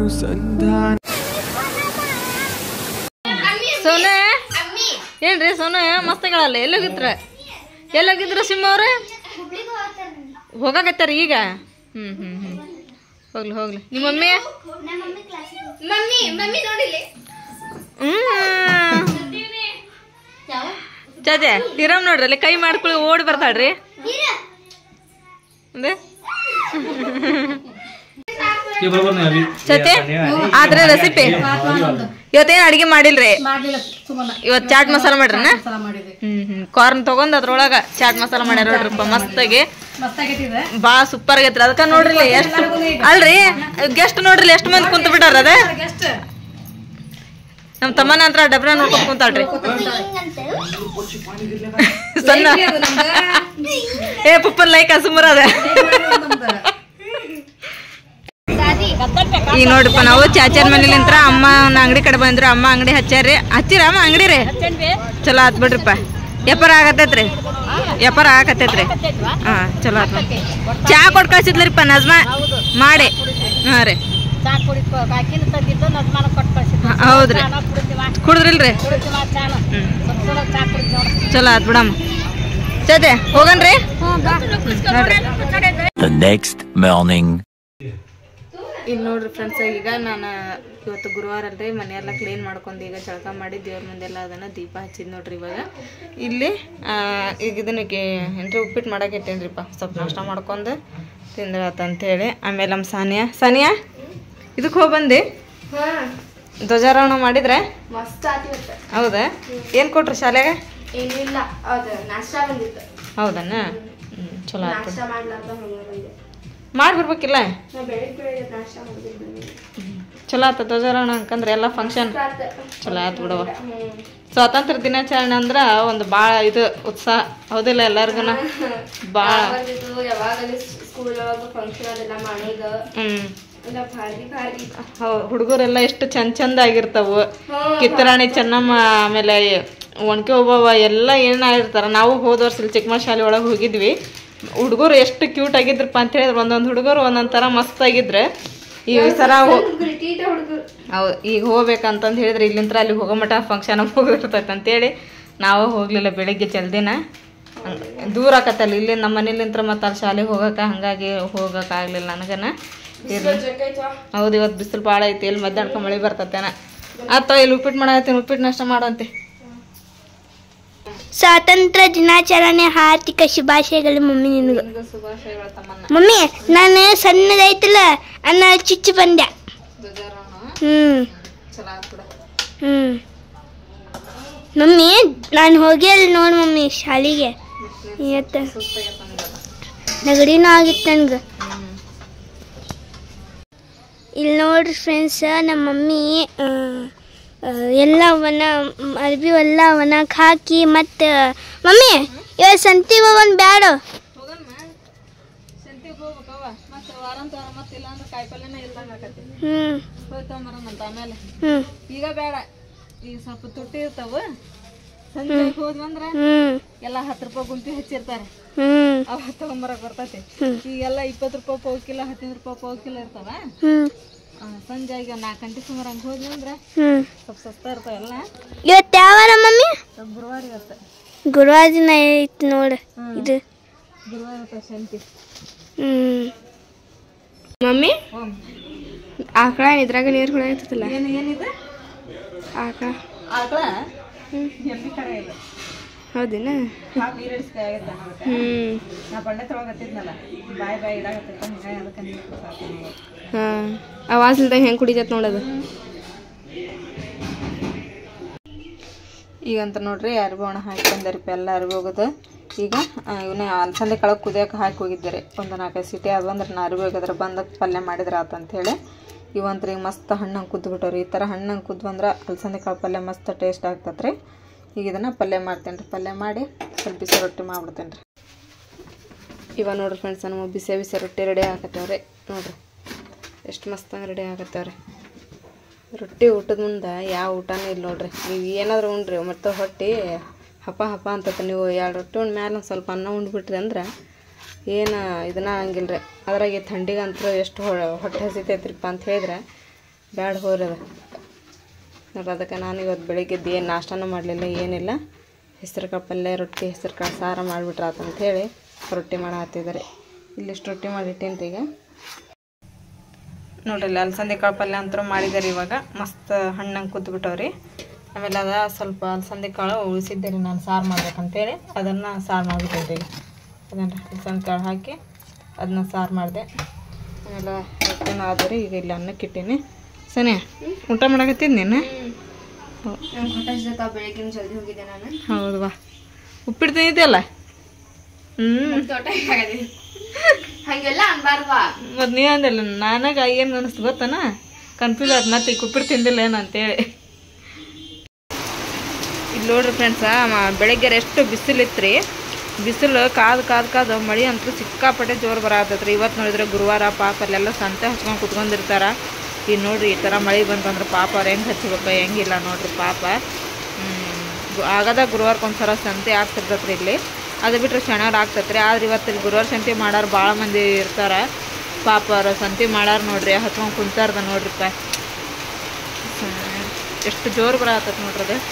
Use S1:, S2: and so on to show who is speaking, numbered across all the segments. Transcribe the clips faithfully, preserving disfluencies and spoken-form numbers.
S1: ಅನುಸಂಧಾನ.
S2: ಸೋನೆ ಏನ್ರಿ ಸೋನೆ ಮಸ್ತಗಳಲ್ಲ ಎಲ್ಲೋಗಿದ್ರ ಎಲ್ಲೋಗಿದ್ರ ಸಿಂಹ ಅವ್ರೆ ಹೋಗಾಕತ್ತಾರ ಈಗ ಹ್ಮ್ ಹ್ಮ್ ಹ್ಮ್ ಹೋಗ್ಲಿ ಹೋಗ್ಲಿ ನಿಮ್ಮ ಮಮ್ಮಿ ಹ್ಮ್ ಚಾಚೆ ಇರಾಮ್ ನೋಡ್ರಿ ಅಲ್ಲಿ ಕೈ ಮಾಡ್ಕೊಳ್ಳಿ ಓಡಿ ಬರ್ತಾಳ್ರಿ ಅಂದೆ ಆದ್ರೆ ರೆಸಿಪಿ ಇವತ್ತೇನು ಅಡಿಗೆ ಮಾಡಿಲ್ರಿ ಇವತ್ ಚಾಟ್ ಮಸಾಲ ಮಾಡ್ರನ ಹ್ಮ್ ಹ್ಮ್ ಕಾರ್ನ್ ತಗೊಂಡ್ ಅದ್ರೊಳಗ ಚಾಟ್ ಮಸಾಲ ಮಾಡ್ಯಾರ ನೋಡ್ರಿಪ್ಪ ಮಸ್ತಾಗಿ ಬಾಳ ಸೂಪರ್ ಆಗೈತ್ರಿ ಅದಕ್ಕ ನೋಡ್ರಿ ಎಷ್ಟು ಅಲ್ರಿ ಗೆಸ್ಟ್ ನೋಡ್ರಿ ಎಷ್ಟು ಮಂದಿ ಕುಂತ ಬಿಟ್ಟಾರ ಅದ ನಮ್ ತಮ್ಮನ ಹತ್ರ ಡಬ್ರ ನೋಡ್ಕೊಂಡ್ ಕುಂತಾಳ್ರಿ ಸಣ್ಣ ಏ ಪುಪ್ಪನ್ ಲೈಕ್ ಸುಮಾರ ಅದ ಈಗ ನೋಡ್ರಿಪ್ಪ ನಾವು ಚಾಚಾರ ಮನೇಲಿಂತ್ರ ಅಮ್ಮ ಅಂಗಡಿ ಕಡೆ ಬಂದ್ರು ಅಮ್ಮ ಅಂಗಡಿ ಹಚ್ಚಾರಿ ಹಚ್ಚಿರ ಅಮ್ಮ ಅಂಗಡಿ ರೀ ಚಲೋ ಆತ್ ಬಿಡ್ರಿಪ್ಪ ವ್ಯಾಪಾರ ಆಗತ್ತೈತ್ರಿ ವ್ಯಾಪಾರ ಆಗತ್ತೈತ್ರಿ ಹಾ ಚಲೋ ಆತ್ ಚಾ ಕೊಟ್ ಕಳ್ಸಿದ್ಲರಿಪ್ಪ ನಜ್ಮಾ ಮಾಡಿ ಹಾ ರೀ ಹೌದ್ರಿ ಕುಡಿದ್ರಿಲ್ರಿ ಚಲೋ ಆತ್ ಬಿಡಮ್ಮ ಚತೆ ಹೋಗನ್ರಿ ಇಲ್ಲಿ ನೋಡ್ರಿ ಫ್ರೆಂಡ್ಸ್ ಈಗ ನಾನು ಇವತ್ತು ಗುರುವಾರ ಅಲ್ರಿ ಮನೆಯೆಲ್ಲ ಕ್ಲೀನ್ ಮಾಡ್ಕೊಂಡು ಈಗ ಜಳಕ ಮಾಡಿ ದೇವ್ರ ಮುಂದೆಲ್ಲ ಅದನ್ನು ದೀಪ ಹಚ್ಚಿದ್ ನೋಡ್ರಿ ಇವಾಗ ಇಲ್ಲಿ ಈಗ ಇದನ್ನಕ್ಕೆ ಏನ್ರಿ ಉಪ್ಪಿಟ್ಟು ಮಾಡಕ್ಕೆ ಇಟ್ಟೇನ್ರಿಪ್ಪ ಸ್ವಲ್ಪ ನಾಷ್ಟ ಮಾಡ್ಕೊಂಡು ತಿಂದ್ರಾತ ಅಂತೇಳಿ ಆಮೇಲೆ ನಮ್ಮ ಸಾನಿಯಾ ಸಾನಿಯಾ ಇದಕ್ಕೆ ಹೋಗಿ ಬಂದು ಧ್ವಜಾರೋಹಣ ಮಾಡಿದ್ರೆ ಹೌದಾ ಏನು ಕೊಟ್ರಿ ಶಾಲೆಗೆ ಹೌದಣ್ಣ ಹ್ಞೂ ಚಲೋ ಆಯ್ತು ಮಾಡ್ಬಿಡ್ಬೇಕಿಲ್ಲ ಚಲೋ ಆತ ಧ್ವಜಾರೋಹಣ ಅನ್ಕಂದ್ರೆ ಎಲ್ಲ ಫಂಕ್ಷನ್ ಚಲೋ ಆಯ್ತು ಬಿಡವ ಸ್ವಾತಂತ್ರ್ಯ ದಿನಾಚರಣೆ ಅಂದ್ರೆ ಒಂದು ಭಾಳ ಇದು ಉತ್ಸಾಹ ಹೌದಿಲ್ಲ ಎಲ್ಲರಿಗೂ ಭಾಳ ಹ್ಞೂ ಹುಡುಗರೆಲ್ಲ ಎಷ್ಟು ಚಂದ ಚಂದ ಆಗಿರ್ತಾವು ಕಿತ್ತರಾಣಿ ಚೆನ್ನಮ್ಮ ಆಮೇಲೆ ಒಣಕೆ ಒಬ್ಬವ ಎಲ್ಲ ಏನಾಗಿರ್ತಾರ ನಾವು ಹೋದ ವರ್ಷ ಇಲ್ಲಿ ಚಿಕ್ಕಮಗಳೂರು ಶಾಲೆ ಒಳಗೆ ಹೋಗಿದ್ವಿ ಹುಡುಗರು ಎಷ್ಟು ಕ್ಯೂಟ್ ಆಗಿದ್ರಪ್ಪ ಅಂತ ಹೇಳಿದ್ರೆ ಒಂದೊಂದು ಹುಡುಗರು ಒಂದೊಂದು ಥರ ಮಸ್ತ್ ಆಗಿದ್ರೆ ಈ ಸರ ಹೌದು ಈಗ ಹೋಗ್ಬೇಕಂತಂದು ಹೇಳಿದ್ರೆ ಇಲ್ಲಿಂತ್ರ ಅಲ್ಲಿ ಹೋಗೋ ಮಟ್ಟ ಫಂಕ್ಷನ್ ಹೋಗಿರ್ತೈತೆ ಅಂತೇಳಿ ನಾವು ಹೋಗಲಿಲ್ಲ ಬೆಳಿಗ್ಗೆ ಜಲ್ದಿನ ದೂರ ಆಕತ್ತಲ್ಲ ಇಲ್ಲಿ ನಮ್ಮ ಮನೇಲಿಂತ್ರ ಮತ್ತು ಅಲ್ಲಿ ಶಾಲೆಗೆ ಹೋಗಕ್ಕೆ ಹಾಗಾಗಿ ಹೋಗೋಕ್ಕಾಗಲಿಲ್ಲ ನನಗನ ಹೌದು ಇವತ್ತು ಬಿಸಿಲು ಭಾಳ ಐತಿ ಇಲ್ಲಿ ಮಧ್ಯಾಹ್ನಕ್ಕೆ ಮಳೆ ಬರ್ತತೇನ ಆತ ಇಲ್ಲಿ ಉಪ್ಪಿಟ್ಟು ಮಾಡತ್ತೀನಿ ಉಪ್ಪಿಟ್ಟು ನಾಷ್ಟ ಮಾಡುವಂತೆ
S3: ಸ್ವಾತಂತ್ರ್ಯ ದಿನಾಚರಣೆ ಹಾರ್ದಿಕ ಶುಭಾಶಯಗಳು ಮಮ್ಮಿ ನಿನಗೆ ಮಮ್ಮಿ ನಾನು ಸಣ್ಣದೈತಲ್ಲ ಅನ್ನ ಚುಚ್ಚು ಬಂದೆ ಹ್ಮ್ ಹ್ಮ್ ಮಮ್ಮಿ ನಾನು ಹೋಗಿಲ್ಲ ನೋಡಿ ಮಮ್ಮಿ ಶಾಲೆಗೆ ಇವತ್ತು ನೆಗಡಿನೂ ಆಗಿತ್ತು ನನ್ಗೆ ಇಲ್ಲಿ ನೋಡ್ರಿ ಫ್ರೆಂಡ್ಸ್ ನಮ್ಮ ಮಮ್ಮಿ ಎಲ್ಲ ಒಣ ಅರ್ಬಿ ಎಲ್ಲ ಒಣಕ್ಕೆ ಹಾಕಿ ಮತ್ತು ಮಮ್ಮಿ ಇವತ್ತು ಸಂತಿಗೆ ಹೋಗೋಣ ಬ್ಯಾಡ ಹ್ಞೂ
S2: ಈಗ ಬೇಡ ಈಗ ಸ್ವಲ್ಪ ತುಟ್ಟಿ ಇರ್ತಾವ ಸಂಜೆ ಹೋದ್ವಂದ್ರ ಎಲ್ಲ ಹತ್ತು ರೂಪಾಯಿ ಗುಂಪಿ ಹಚ್ಚಿರ್ತಾರೆ ಅವ ತಗೊಂಬರಕ್ ಬರ್ತೈತಿ ಈಗೆಲ್ಲ ಇಪ್ಪತ್ತು ರೂಪಾಯಿ ಪಾವು ಕಿಲೋ ಹದಿನೈದು ರೂಪಾಯಿ ಪಾವು ಕಿಲೋ ಇರ್ತಾವ ಸಂಜೆ ಈಗ ನಾಲ್ಕು ಗಂಟೆ ಸುಮಾರು ಹಂಗೆ ಹೋದ್ವಂದ್ರ ಸ್ವಲ್ಪ ಸಸ್ತ ಇರ್ತಾವೆಲ್ಲ
S3: ಇವತ್ತು ಯಾವಾರ ಮಮ್ಮಿ
S2: ಗುರುವಾರ ಇವತ್ತು
S3: ಗುರುವಾರ ದಿನ ಐತಿ ನೋಡು ಇದು
S2: ಗುರುವಾರ ಇವತ್ತು ಶಾಂತಿ
S3: ಹ್ಮ್ ಮಮ್ಮಿ ಆಕಳ ಇದ್ರಾಗ ನೀರು ಹೊಳೆಯತ್ತಲ್ಲ
S2: ಏನು ಏನಿದೆ
S3: ಆಕಳ
S2: ಆಕಳ ಎಲ್ಲಿ ಕಡೆ ಇಲ್ಲ
S3: ಹೌದೇನ
S2: ನೀರು ಇಡಿಸ್ಕಾಗತ್ತ
S3: ಹ್ಮ್
S2: ನಾ ಬಂಡೆ ತೊಳಗತ್ತಿದ್ನಲ್ಲ ಬಾಯಿ ಬಾಯಿ ಇಡಾಗತ್ತೈತ ಹಿಂಗಾಗಿ ಅದಕ್ಕೆ ನೀರು ಕೊಡ್ತಾರ
S3: ಹಾಂ ಆವಾಜ್ ಇಲ್ದಂಗೆ ಹೆಂಗೆ ಕುಡಿತೈತೆ ನೋಡೋದು
S2: ಈಗಂತ ನೋಡ್ರಿ ಅರಿವಿ ಒಣ ಹಾಕಿ ಬಂದರಿಪ್ಪ ಎಲ್ಲ ಅರಿವಿ ಹೋಗೋದು ಈಗ ಇವನೇ ಅಲಸಂದೆ ಕಾಳು ಕುದಿಯೋಕೆ ಹಾಕಿ ಹೋಗಿದ್ದಾರೆ ಒಂದು ನಾಲ್ಕೈದು ಸಿಟಿ ಅದು ಅಂದ್ರೆ ನಾ ಅರಿವಿ ಹೋಗಿದ್ರೆ ಬಂದ ಪಲ್ಯ ಮಾಡಿದ್ರೆ ಆತಂಥೇಳಿ ಇವಂತ್ರಿ ಈಗ ಮಸ್ತ್ ಹಣ್ಣಂಗೆ ಕುದ್ಬಿಟ್ಟವ್ರಿ ಈ ಥರ ಹಣ್ಣಂಗೆ ಕುದ್ವಂದ್ರೆ ಅಲಸಂದೆ ಕಾಳು ಪಲ್ಯ ಮಸ್ತ್ ಟೇಸ್ಟ್ ಆಗ್ತದೆ ರೀ ಈಗ ಇದನ್ನು ಪಲ್ಯ ಮಾಡ್ತೇನೆ ರೀ ಪಲ್ಯ ಮಾಡಿ ಸ್ವಲ್ಪ ಬಿಸಿ ರೊಟ್ಟಿ ಮಾಡ್ಬಿಡ್ತೇನೆ ರೀ ಇವಾಗ ನೋಡ್ರಿ ಫ್ರೆಂಡ್ಸ್ ನಮ್ಮ ಬಿಸಿ ಬಿಸಿ ರೊಟ್ಟಿ ರೆಡಿ ಆಗತ್ತವ್ರಿ ನೋಡ್ರಿ ಎಷ್ಟು ಮಸ್ತಾಗಿ ರೆಡಿ ಆಗತ್ತವ್ರಿ ರೊಟ್ಟಿ ಊಟದ ಮುಂದೆ ಯಾವ ಊಟನೂ ಇಲ್ಲ ನೋಡ್ರಿ ನೀವು ಏನಾದರೂ ಉಣ್ರಿ ಮತ್ತು ಹೊಟ್ಟೆ ಹಪ ಹಪ ಅಂತತೆ ನೀವು ಎರಡು ರೊಟ್ಟಿ ಉಂಡು ಮ್ಯಾಲೆ ಒಂದು ಸ್ವಲ್ಪ ಅನ್ನ ಉಂಡ್ಬಿಟ್ರಿ ಅಂದ್ರೆ ಏನು ಇದನ್ನ ಹಂಗಿಲ್ಲ ರೀ ಅದ್ರಾಗೆ ಥಂಡಿಗಂತೂ ಎಷ್ಟು ಹೊಟ್ಟೆ ಹಸಿತೈತ್ರಿಪ್ಪ ಅಂತ ಹೇಳಿದ್ರೆ ಬ್ಯಾಡ ಹೋರದ ನೋಡ್ರಿ. ಅದಕ್ಕೆ ನಾನು ಇವತ್ತು ಬೆಳಿಗ್ಗೆದ್ದು ಏನು ನಾಷ್ಟನೂ ಮಾಡಲಿಲ್ಲ, ಏನಿಲ್ಲ. ಹೆಸ್ರು ಕಾಳು ಪಲ್ಯ ರೊಟ್ಟಿ ಹೆಸ್ರು ಕಾಳು ಸಾರು ಮಾಡಿಬಿಟ್ರೆ ಆತಂಥೇಳಿ ರೊಟ್ಟಿ ಮಾಡಿ ಹಾಕ್ತಿದ್ದಾರೆ. ಇಲ್ಲಿಷ್ಟು ರೊಟ್ಟಿ ಮಾಡಿಟ್ಟೇನ್ರಿ ಈಗ ನೋಡ್ರಿ. ಇಲ್ಲಿ ಅಲಸಂದೆ ಕಾಳು ಪಲ್ಯ ಅಂತೂ ಮಾಡಿದ್ದಾರೆ. ಇವಾಗ ಮಸ್ತ್ ಹಣ್ಣಂಗೆ ಕುದ್ಬಿಟ್ಟವ್ರಿ. ಆಮೇಲೆ ಅದ ಸ್ವಲ್ಪ ಅಲಸಂದೆ ಕಾಳು ಉಳಿಸಿದ್ದೆ ರೀ ನಾನು ಸಾರು ಮಾಡ್ಬೇಕಂತೇಳಿ, ಅದನ್ನು ಸಾರು ಮಾಡಿಬಿಟ್ಟೇನ್ರಿ. ಈಗ ಅದನ್ನು ಅಲಸಂದೆ ಕಾಳು ಹಾಕಿ ಅದನ್ನ ಸಾರು ಮಾಡಿದೆ. ಆಮೇಲೆ ರೊಟ್ಟಿನೂ ಆದ್ರಿ. ಈಗ ಇಲ್ಲಿ ಅನ್ನಕ್ಕೆ ಇಟ್ಟೀನಿ. ಸನಿ ಊಟ ಮಾಡಕತ್ತಿದ್ ನೀನು?
S3: ಬೆಳಗ್ಗೆ ಜಲ್ದಿ ಹೋಗಿದ್ದೆ ನಾನು.
S2: ಹೌದು ಬಾ, ಉಪ್ಪಿಟ್ಟು ತಿಂದಿದ್ದೆಲ್ಲ. ಹ್ಞೂ
S3: ಹಂಗೆಲ್ಲ ಅನ್ಬಾರ್ವಾ.
S2: ಮತ್ತು ನೀ ಅಂದಿಲ್ಲ, ನಾನಾಗ ಏನು ಅನಿಸ್ತು ಗೊತ್ತಾನ, ಕನ್ಫ್ಯೂಸ್ ಆಯ್ತು ಮತ್ತೆ ಈಗ ಉಪ್ಪಿಟ್ಟು ತಿಂದಿಲ್ಲ ಏನು ಅಂತೇಳಿ. ಇಲ್ಲಿ ನೋಡ್ರಿ ಫ್ರೆಂಡ್ಸ, ಬೆಳಗ್ಗೆ ಎಷ್ಟು ಬಿಸಿಲಿತ್ತು ರೀ. ಬಿಸಿಲು ಕಾದು ಕಾದು ಕಾದು ಮಳೆ ಅಂತೂ ಸಿಕ್ಕಾಪಟ್ಟೆ ಜೋರು ಬರತ್ತೈತ್ರಿ. ಇವತ್ತು ನೋಡಿದ್ರೆ ಗುರುವಾರ ಪಾಪ ಅಲ್ಲೆಲ್ಲ ಸಂತೆ ಹಚ್ಕೊಂಡು ಕುತ್ಕೊಂಡಿರ್ತಾರ. ಈಗ ನೋಡ್ರಿ ಈ ಥರ ಮಳೆ ಬಂತಂದ್ರೆ ಪಾಪ ಅವ್ರು ಹೆಂಗೆ ಹಚ್ಬೇಕು ಹೆಂಗಿಲ್ಲ ನೋಡ್ರಿ ಪಾಪ. ಆಗದ ಗುರುವಾರಕ್ಕೆ ಒಂದ್ಸಲ ಸಂತೆ ಆಗ್ತಿರ್ತೈತ್ರಿ ಇಲ್ಲಿ. ಅದು ಬಿಟ್ಟರೆ ಶನಿವಾರ ಆಗ್ತೈತೆ ರೀ. ಆದ್ರೆ ಇವತ್ತು ಇಲ್ಲಿ ಗುರುವಾರ ಸಂತೆ ಮಾಡೋರು ಭಾಳ ಮಂದಿ ಇರ್ತಾರೆ. ಪಾಪ ಅವ್ರು ಸಂತೆ ಮಾಡಾರ ನೋಡ್ರಿ ಹಚ್ಕೊಂಡು ಕುಂತಾರ್ದ ನೋಡ್ರಿಪ್ಪ. ಎಷ್ಟು ಜೋರು ಬರತ್ತೈತೆ ನೋಡ್ರಿ ಅದು.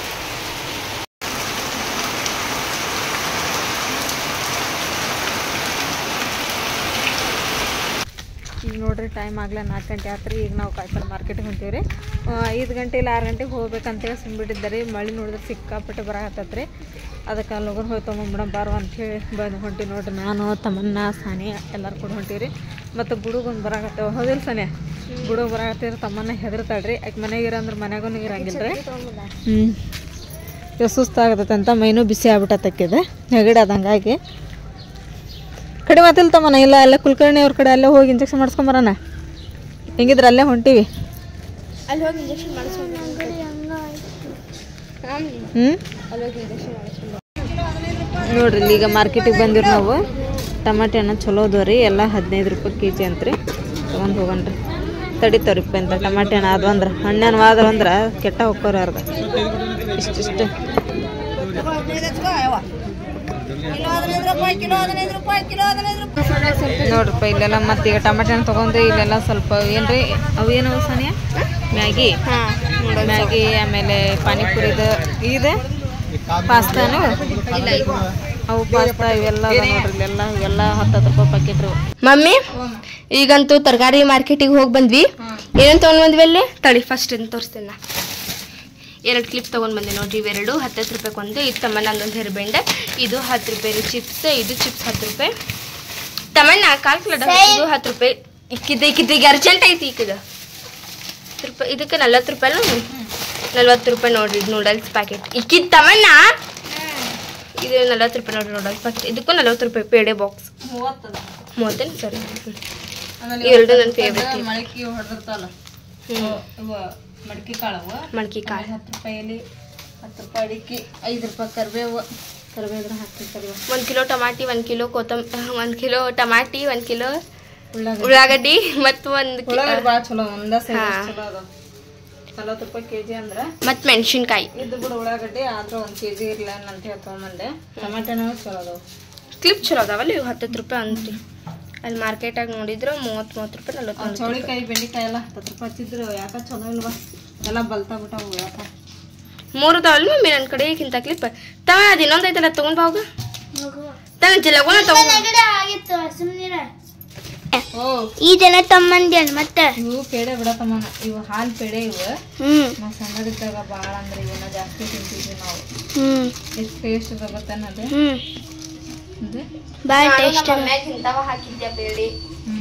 S2: ಈಗ ನೋಡ್ರಿ ಟೈಮ್ ಆಗಲೇ ನಾಲ್ಕು ಗಂಟೆ ಆತ್ರಿ. ಈಗ ನಾವು ಕಾಯಿಪಲ್ಲೆ ಮಾರ್ಕೆಟಿಗೆ ಹೊಂಟೀವಿ ರೀ. ಐದು ಗಂಟೆ ಇಲ್ಲ ಆರು ಗಂಟೆಗೆ ಹೋಗ್ಬೇಕಂತೇಳಿ ಸುಮ್ಬಿಟ್ಟಿದ್ದಾರೆ. ಮಳೆ ನೋಡಿದ್ರೆ ಸಿಕ್ಕಾಪಟ್ಟೆ ಬರಕತ್ತೈತೆ ರೀ. ಅದಕ್ಕೆ ಲಗನ್ ಹೋಗಿ ತೊಗೊಂಬಿಡೋಣ ಬಾರು ಅಂಥೇಳಿ ಬಂದು ಹೊಂಟಿ ನೋಡ್ರಿ. ನಾನು ತಮ್ಮನ್ನ ಸಾನಿ ಎಲ್ಲರೂ ಕೂಡ ಹೊಂಟೀವಿ ರೀ. ಮತ್ತು ಗುಡುಗೊಂದು ಬರಾಕತ್ತೇವೆ. ಹೌದಿಲ್ಲ ಸಾನಿ? ಗುಡುಗ ಬರಾಕತ್ತಿದ್ರೆ ತಮ್ಮನ್ನ ಹೆದರ್ತಾಳ್ರಿ. ಆಕೆ ಮನೆಗೆ ಇರಂದ್ರೆ ಮನೆಗೂ ಇರಂಗಿಲ್ಲ ರೀ. ಹ್ಞೂ ಇವಾಗ ಸುಸ್ತಾಗತ್ತೈತೆ ಅಂತ ಮೈನೂ ಬಿಸಿ ಆಗ್ಬಿಟ್ಟತ್ತಕ್ಕಿದೆ ನೆಗಡಿ ಅದು. ಹಂಗಾಗಿ ಕಡಿಮೆ ಆತಿಲ್ಲ ತಮ್ಮನ. ಇಲ್ಲ ಅಲ್ಲೇ ಕುಲಕರ್ಣಿ ಅವ್ರ ಕಡೆ ಅಲ್ಲೇ ಹೋಗಿ ಇಂಜೆಕ್ಷನ್ ಮಾಡಿಸ್ಕೊಂಬರೋಣ. ಹೆಂಗಿದ್ರೆ ಅಲ್ಲೇ ಹೊಂಟೀವಿ.
S3: ಅಲ್ಲಿ ಹೋಗಿ ಇಂಜೆಕ್ಷನ್ ಮಾಡಿಸ್ಕೊಂಡು
S2: ಹ್ಞೂ ನೋಡ್ರಿ ಇಲ್ಲಿ ಈಗ ಮಾರ್ಕೆಟಿಗೆ ಬಂದಿರಿ ನಾವು. ಟಮಾಟೆ ಹಣ್ಣು ಚಲೋ ಅದಾವ ರೀ. ಎಲ್ಲ ಹದಿನೈದು ರೂಪಾಯಿ ಕೆ ಜಿ ಅಂತ್ರಿ. ತೊಗೊಂಡು ಹೋಗಣ್ರಿ. ತಡಿತಾವ್ರಿಪ್ಪ ಅಂತ ಟಮಾಟೆ ಹಣ್ಣು ಅದು ಅಂದ್ರೆ ಹಣ್ಣೇನು ಆದ್ರೆ ಅಂದ್ರೆ ಕೆಟ್ಟ ಹೋಗ್ಕೋರಿ ಅರ್ಧ ಇಷ್ಟಿಷ್ಟು. ನೋಡ್ರಿಪ್ಪ ಇಲ್ಲೆಲ್ಲ ಮತ್ತೆ ಈಗ ಟಮಾಟೆ ಹಣ್ಣು ತೊಗೊಂಡು ಇಲ್ಲೆಲ್ಲ ಸ್ವಲ್ಪ ಏನ್ರಿ ಅವು ಏನವು ಸಾನಿಯಾ? ಮ್ಯಾಗಿ ಮ್ಯಾಗಿ ಆಮೇಲೆ ಪಾನಿಪುರಿದು ಇದೆ ಪಾಸ್ತಾನು ಅವು ಪಾಸ್ತಾ ಇವೆಲ್ಲ ನೋಡ್ರಿ. ಇಲ್ಲೆಲ್ಲ ಇವೆಲ್ಲ ಹತ್ತತ್ತು ರೂಪಾಯಿ ಪ್ಯಾಕೆಟ್ ರೀ.
S3: ಮಮ್ಮಿ ಈಗಂತೂ ತರಕಾರಿ ಮಾರ್ಕೆಟಿಗೆ ಹೋಗಿ ಬಂದ್ವಿ. ಏನೇನು ತೊಗೊಂಡು ಬಂದ್ವಿ ಅಲ್ಲಿ ತಡಿ ಫಸ್ಟ್ ಏನು ತೋರಿಸ್ತೇನೆ ನಾ. ಎರಡು ಕ್ಲಿಪ್ ತೊಗೊಂಡು ಬಂದೆ ನೋಡ್ರಿ. ಇವೆರಡು ಹತ್ತತ್ತು ರೂಪಾಯಿ ಒಂದು. ಇದು ತಮ್ಮಣ್ಣ ಅಂದೊಂದು ಹೆರ್ಬೆಂಡೆ. ಇದು ಹತ್ತು ರೂಪಾಯಿ ರೀ ಚಿಪ್ಸ್. ಇದು ಚಿಪ್ಸ್ ಹತ್ತು ರೂಪಾಯಿ. ತಮ್ಮಣ್ಣ ಕಾಲ್ಕುಲೇಟ್ ಇದು ಹತ್ತು ರೂಪಾಯಿ. ಇಕ್ಕಿದ್ದೆ ಇಕ್ಕಿದ್ದೆ ಈಗ ಅರ್ಜೆಂಟ್ ಐತಿ ಇಕ್ಕಿದ ಹತ್ತು ರೂಪಾಯಿ. ಇದಕ್ಕೆ ನಲ್ವತ್ತು ರೂಪಾಯಿ ನಲ್ವತ್ತು ರೂಪಾಯಿ ನೋಡ್ರಿ. ಇದು ನೂಡಲ್ಸ್ ಪ್ಯಾಕೆಟ್ ಇಕ್ಕಿದ್ ತಮ್ಮಣ್ಣ. ಇದು ನಲ್ವತ್ತು ರೂಪಾಯಿ ನೋಡ್ರಿ ನೂಡಲ್ಸ್ ಪ್ಯಾಕೆಟ್. ಇದಕ್ಕೂ ನಲ್ವತ್ತು ರೂಪಾಯಿ. ಪೇಡೆ ಬಾಕ್ಸ್ ಮೂವತ್ತೇನು ಸರಿ. ಇವೆರಡು ನನ್ನ ಫೇವ್ರೇಟ್.
S2: ಮಳಕಿ ಹೊಡೆದಿರ್ತಾವಲ್ಲ ಮಡಕಿ ಕಾಳವು
S3: ಮಡಕಿ ಕಾಳು
S2: ಹತ್ತು ರೂಪಾಯಲ್ಲಿ ಹತ್ತು ರೂಪಾಯಿ ಅಡಿಕೆ ಐದು ರೂಪಾಯಿ ಕರಿಬೇವು ಕರಿಬೇವು ಹಾಕ್ತಿರ್ತಾರೆ.
S3: ಒಂದು ಕಿಲೋ ಟಮಾಟಿ, ಒಂದು ಕಿಲೋ ಕೊತ್ತಂಬರಿ, ಒಂದು ಕಿಲೋ ಟಮಾಟಿ, ಒಂದು ಕಿಲೋ ಉಳ್ಳಾಗಡ್ಡಿ ಮತ್ತು ಒಂದು
S2: ಉಳ್ಳಾಗಡ್ಡಿ ಭಾಳ ಚಲೋ ಒಂದ ಸೈಜ್ ಚಲೋ ಅದ. ನಲ್ವತ್ತು ರೂಪಾಯಿ ಕೆ ಜಿ ಅಂದ್ರೆ
S3: ಮತ್ತು ಮೆಣಸಿನ್ಕಾಯಿ
S2: ಇದು ಕೂಡ ಉಳ್ಳಾಗಡ್ಡಿ ಆದ್ರೂ ಒಂದು ಕೆ ಜಿ ಇರಲ್ಲ ಅಂತ ಹೇಳಿ ತೊಗೊಂಬಂದೆ. ಟಮಾಟೆನೂ ಚಲೋ ಅದಾವ.
S3: ಕ್ಲಿಪ್ ಚಲೋ ಅದಾವಲ್ಲ ಇವು ಹತ್ತತ್ತು ರೂಪಾಯಿ ಅಂತ್ರಿ. ಅಲ್ಲಿ ಮಾರ್ಕೆಟಾಗ ನೋಡಿದ್ರು ಮೂವತ್ತು ಮೂವತ್ತು ರೂಪಾಯಿ ನಲ್ವತ್ತು.
S2: ಚೌಳಿಕಾಯಿ ಬೆಂಡೆಕಾಯಿ ಎಲ್ಲ ಹತ್ತತ್ತು ರೂಪಾಯಿ ಹಚ್ಚಿದ್ರು. ಯಾಕೆ ಚಲೋ ಇಲ್ವಾ? ಎಲ್ಲ ಬಲ್ತಾ ಬಿಟ್ಟಾವು. ಯಾಕೆ
S3: ಮೂರು ಅದಾವಲ್ಲ ಮಮ್ಮಿ ನನ್ನ ಕಡೆ ಇಂಥ ಕ್ಲಿಪ್ ತವ. ಅದು ಇನ್ನೊಂದು ಐತಲ್ಲ ತೊಗೊಂಡ್ ಬಾವಾಗ ತನ್ನ ಜಿಲ್ಲಗೋಣ ತಗೊಂಡು ಇದೆಲ್ಲ ತಮ್ಮಂದೇನು ಮತ್ತೆ
S2: ಇವು ಪೇಡೆ ಬಿಡತಮ್ಮನ. ಇವು ಹಾಲು ಪೇಡೆ ಇವು.
S3: ಹ್ಮ್
S2: ನಾವು ಸಣ್ಣದಿದ್ದಾಗ ಭಾಳ ಅಂದ್ರೆ ಇವನ್ನ ಜಾಸ್ತಿ ತಿಂತಿದ್ವಿ ನಾವು.
S3: ಹ್ಮ್
S2: ಎಷ್ಟು ಟೇಸ್ಟ್ ಬರುತ್ತೇನ ಅದು.
S3: ಹ್ಮ್
S2: ಇದು
S3: ಭಾಳ ಟೇಸ್ಟ್ ಇಂಥವ ಹಾಕಿದ್ದೆ ಬೇಡಿ.
S2: ಹ್ಞೂ